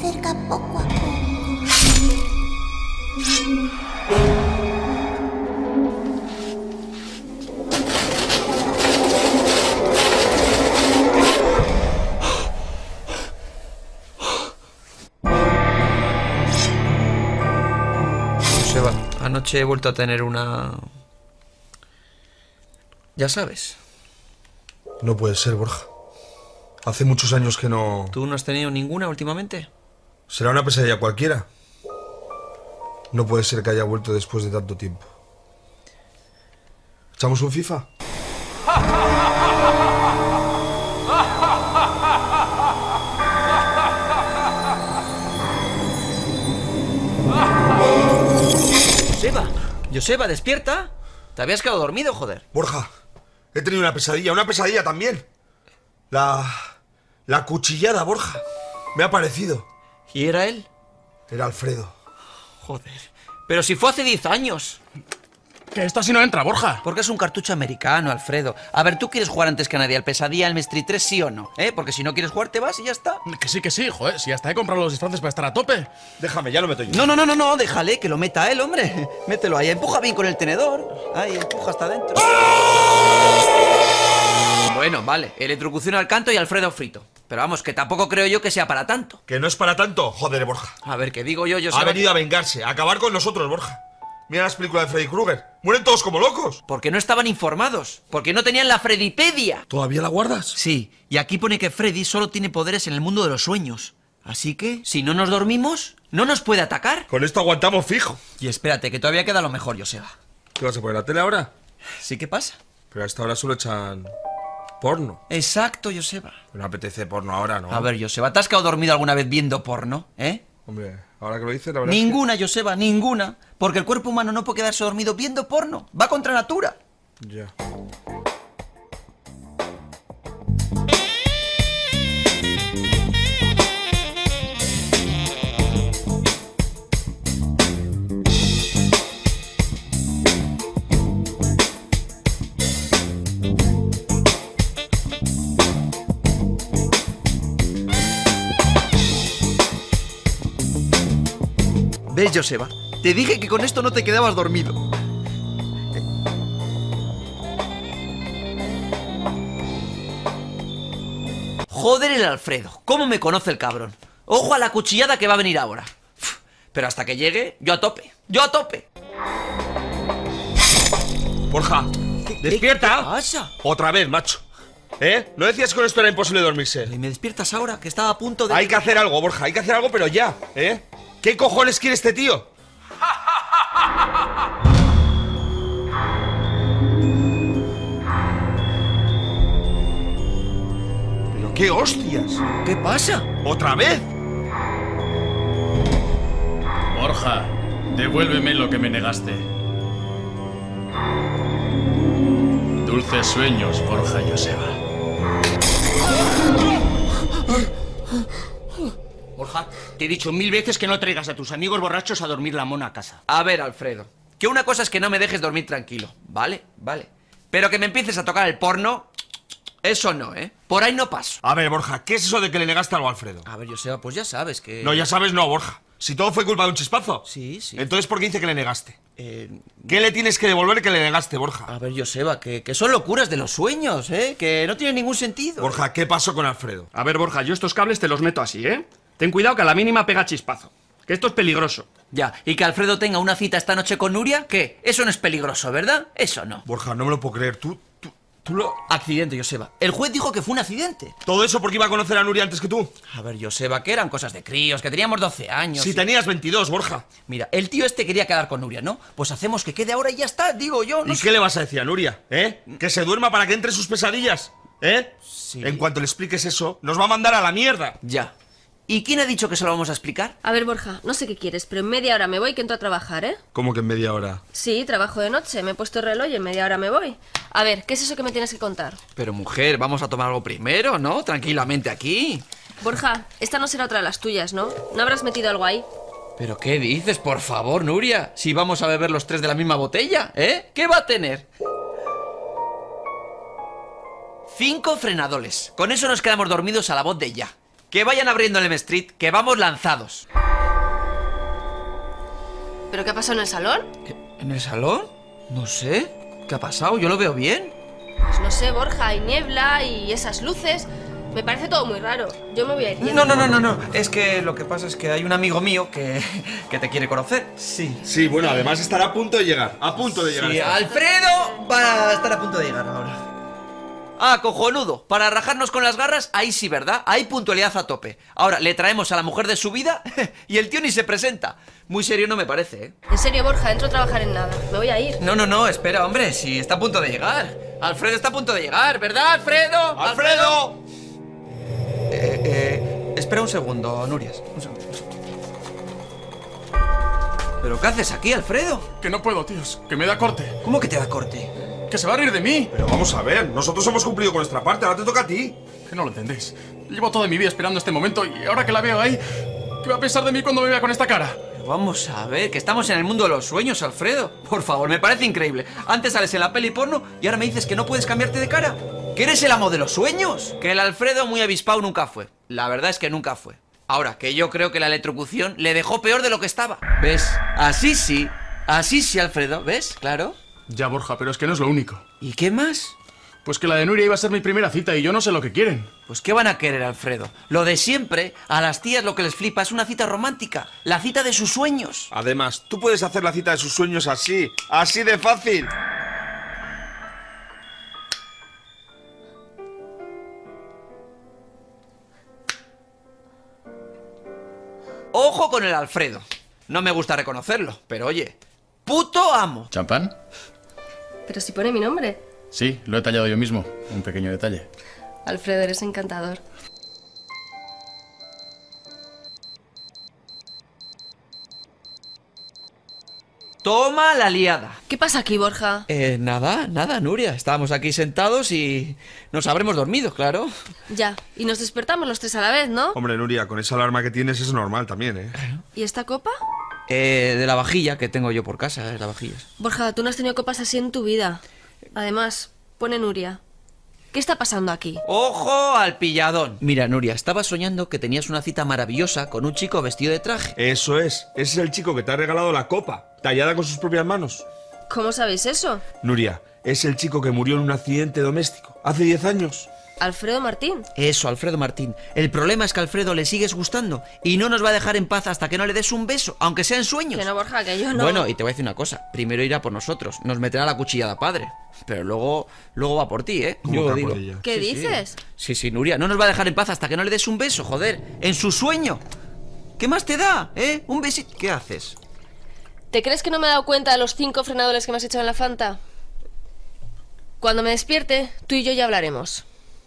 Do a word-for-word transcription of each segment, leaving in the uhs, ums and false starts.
acerca poco a poco. Joseba, anoche he vuelto a tener una... Ya sabes. No puede ser, Borja. Hace muchos años que no... ¿Tú no has tenido ninguna últimamente? Será una pesadilla cualquiera. No puede ser que haya vuelto después de tanto tiempo. ¿Echamos un FIFA? Joseba, Joseba, despierta. Te habías quedado dormido, joder. Borja, he tenido una pesadilla, una pesadilla también. La... La cuchillada, Borja. Me ha parecido. ¿Y era él? Era Alfredo. Joder. Pero si fue hace diez años. Que esto así no entra, Borja. Porque es un cartucho americano, Alfredo. A ver, ¿tú quieres jugar antes que nadie al Pesadilla, al Street tres, sí o no? ¿Eh? Porque si no quieres jugar, te vas y ya está. Que sí, que sí, joder. Si hasta he comprado los disfraces para estar a tope. Déjame, ya lo meto yo. No, no, no, no, no, déjale, que lo meta él, hombre. Mételo ahí, empuja bien con el tenedor. Ahí, empuja hasta adentro. Bueno, vale, electrocución al canto y Alfredo frito. Pero vamos, que tampoco creo yo que sea para tanto. Que no es para tanto, joder, Borja. A ver, ¿qué digo yo? Yo Ha venido a vengarse, a acabar con nosotros, Borja. Mira las películas de Freddy Krueger. Mueren todos como locos. Porque no estaban informados. Porque no tenían la Freddypedia. ¿Todavía la guardas? Sí, y aquí pone que Freddy solo tiene poderes en el mundo de los sueños. Así que, si no nos dormimos, no nos puede atacar. Con esto aguantamos fijo. Y espérate, que todavía queda lo mejor, Joseba. ¿Qué vas a poner la tele ahora? ¿Sí qué pasa? Pero a esta hora solo echan... porno. Exacto, Joseba. No apetece porno ahora, ¿no? A ver, Joseba, ¿te has quedado dormido alguna vez viendo porno, eh? Hombre, ahora que lo dices, la verdad Ninguna, es que... Joseba, ninguna. Porque el cuerpo humano no puede quedarse dormido viendo porno. Va contra natura. Ya. ¿Ves, Joseba? Te dije que con esto no te quedabas dormido. Joder el Alfredo, ¿cómo me conoce el cabrón? Ojo a la cuchillada que va a venir ahora. Pero hasta que llegue, yo a tope, yo a tope. Borja, despierta. ¿Qué pasa? Otra vez, macho. ¿Eh? ¿No decías que con esto era imposible dormirse? ¿Y me despiertas ahora, que estaba a punto de...? Hay que hacer algo, Borja, hay que hacer algo, pero ya, ¿eh? ¿Qué cojones quiere este tío? ¿Pero qué hostias? ¿Qué pasa? ¿Otra vez? Borja, devuélveme lo que me negaste. Dulces sueños, Borja Joseba. Borja, te he dicho mil veces que no traigas a tus amigos borrachos a dormir la mona a casa. A ver, Alfredo, que una cosa es que no me dejes dormir tranquilo, ¿vale? Vale. Pero que me empieces a tocar el porno, eso no, ¿eh? Por ahí no paso. A ver, Borja, ¿qué es eso de que le negaste algo a Alfredo? A ver, Joseba, pues ya sabes que... No, ya sabes, no, Borja. Si todo fue culpa de un chispazo. Sí, sí. Entonces, ¿por qué dice que le negaste? Eh... ¿Qué le tienes que devolver que le negaste, Borja? A ver, Joseba, que, que son locuras de los sueños, ¿eh? Que no tienen ningún sentido. Borja, ¿qué pasó con Alfredo? A ver, Borja, yo estos cables te los meto así, ¿eh? Ten cuidado que a la mínima pega chispazo. Que esto es peligroso. Ya, y que Alfredo tenga una cita esta noche con Nuria, ¿qué? Eso no es peligroso, ¿verdad? Eso no. Borja, no me lo puedo creer. Tú, tú, tú lo... Accidente, Joseba. El juez dijo que fue un accidente. ¿Todo eso porque iba a conocer a Nuria antes que tú? A ver, Joseba, que eran cosas de críos, que teníamos doce años. Si y... tenías veintidós, Borja. Mira, el tío este quería quedar con Nuria, ¿no? Pues hacemos que quede ahora y ya está, digo yo. No ¿Y sé. qué le vas a decir a Nuria? ¿Eh? ¿Que se duerma para que entre sus pesadillas? ¿Eh? Sí. En cuanto le expliques eso, nos va a mandar a la mierda. Ya. ¿Y quién ha dicho que se lo vamos a explicar? A ver, Borja, no sé qué quieres, pero en media hora me voy que entro a trabajar, ¿eh? ¿Cómo que en media hora? Sí, trabajo de noche, me he puesto el reloj y en media hora me voy. A ver, ¿qué es eso que me tienes que contar? Pero mujer, vamos a tomar algo primero, ¿no? Tranquilamente aquí. Borja, esta no será otra de las tuyas, ¿no? ¿No habrás metido algo ahí? ¿Pero qué dices, por favor, Nuria? Si vamos a beber los tres de la misma botella, ¿eh? ¿Qué va a tener? Cinco frenadoles. Con eso nos quedamos dormidos a la voz de ya. Que vayan abriendo el M Street, que vamos lanzados. ¿Pero qué ha pasado en el salón? ¿En el salón? No sé. ¿Qué ha pasado? Yo lo veo bien. Pues no sé, Borja, hay niebla y esas luces. Me parece todo muy raro. Yo me voy a ir yendo. No, no, no, no, no. Es que lo que pasa es que hay un amigo mío que, que te quiere conocer. Sí. Sí, bueno, además estará a punto de llegar. A punto de llegar. Sí, Alfredo va a estar a punto de llegar ahora. Ah, cojonudo. Para rajarnos con las garras, ahí sí, ¿verdad? Hay puntualidad a tope. Ahora, le traemos a la mujer de su vida y el tío ni se presenta. Muy serio no me parece, ¿eh? En serio, Borja, entro a trabajar en nada. Me voy a ir. No, no, no, espera, hombre, si está a punto de llegar. Alfredo está a punto de llegar, ¿verdad, Alfredo? ¡Alfredo! Eh, eh, espera un segundo, Nurias. Un segundo, un segundo. ¿Pero qué haces aquí, Alfredo? Que no puedo, tíos. Que me da corte. ¿Cómo que te da corte? Que se va a reír de mí. Pero vamos a ver, nosotros hemos cumplido con nuestra parte, ahora te toca a ti. Que no lo entendéis. Llevo toda mi vida esperando este momento y ahora que la veo ahí, ¿qué va a pensar de mí cuando me vea con esta cara? Pero vamos a ver, que estamos en el mundo de los sueños, Alfredo. Por favor, me parece increíble. Antes sales en la peli porno y ahora me dices que no puedes cambiarte de cara. ¿Que eres el amo de los sueños? Que el Alfredo muy avispado nunca fue. La verdad es que nunca fue. Ahora, que yo creo que la electrocución le dejó peor de lo que estaba. ¿Ves? Así sí. Así sí, Alfredo. ¿Ves? Claro. Ya, Borja, pero es que no es lo único. ¿Y qué más? Pues que la de Nuria iba a ser mi primera cita y yo no sé lo que quieren. Pues ¿qué van a querer, Alfredo? Lo de siempre. A las tías lo que les flipa es una cita romántica. La cita de sus sueños. Además, tú puedes hacer la cita de sus sueños así, así de fácil. Ojo con el Alfredo. No me gusta reconocerlo, pero oye, puto amo. ¿Champán? Pero si pone mi nombre. Sí, lo he tallado yo mismo. Un pequeño detalle. Alfredo, eres encantador. Toma la liada. ¿Qué pasa aquí, Borja? Eh, nada, nada, Nuria. Estábamos aquí sentados y nos habremos dormido, claro. Ya, y nos despertamos los tres a la vez, ¿no? Hombre, Nuria, con esa alarma que tienes es normal también, ¿eh? ¿Y esta copa? Eh, de la vajilla que tengo yo por casa, eh, la vajilla. Borja, tú no has tenido copas así en tu vida. Además, pone Nuria. ¿Qué está pasando aquí? ¡Ojo al pilladón! Mira, Nuria, estaba soñando que tenías una cita maravillosa con un chico vestido de traje. Eso es, ese es el chico que te ha regalado la copa, tallada con sus propias manos. ¿Cómo sabéis eso? Nuria, es el chico que murió en un accidente doméstico, hace diez años. Alfredo Martín. Eso, Alfredo Martín. El problema es que a Alfredo le sigues gustando y no nos va a dejar en paz hasta que no le des un beso, aunque sea en sueños. Que no, Borja, que yo no. Bueno, y te voy a decir una cosa. Primero irá por nosotros, nos meterá la cuchillada padre. Pero luego, luego va por ti, ¿eh? ¿Cómo Yo que lo va digo. por ella? ¿Qué Sí, dices? Sí, sí, Nuria, no nos va a dejar en paz hasta que no le des un beso, joder. En su sueño. ¿Qué más te da, eh? Un besito. ¿Qué haces? ¿Te crees que no me he dado cuenta de los cinco frenadores que me has echado en la Fanta? Cuando me despierte, tú y yo ya hablaremos.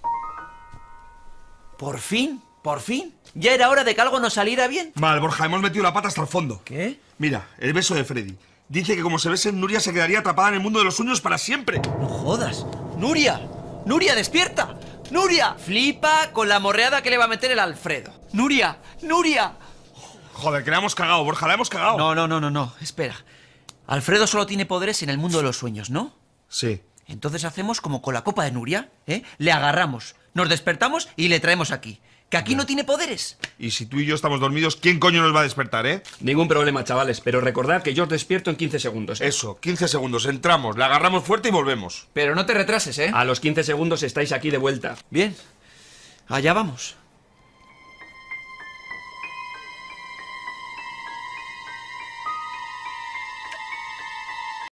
Por fin, por fin. Ya era hora de que algo nos saliera bien. Mal, Borja, hemos metido la pata hasta el fondo. ¿Qué? Mira, el beso de Freddy. Dice que como se besen, Nuria se quedaría atrapada en el mundo de los sueños para siempre. No jodas. Nuria, Nuria, despierta. Nuria, flipa con la morreada que le va a meter el Alfredo. Nuria, Nuria. Joder, que la hemos cagado, Borja, la hemos cagado. No, no, no, no, no. Espera. Alfredo solo tiene poderes en el mundo de los sueños, ¿no? Sí. Entonces hacemos como con la copa de Nuria, ¿eh? Le agarramos, nos despertamos y le traemos aquí. Que aquí no tiene poderes. Y si tú y yo estamos dormidos, ¿quién coño nos va a despertar, eh? Ningún problema, chavales, pero recordad que yo os despierto en quince segundos. ¿eh? Eso, quince segundos, entramos, la agarramos fuerte y volvemos. Pero no te retrases, ¿eh? A los quince segundos estáis aquí de vuelta. Bien. Allá vamos.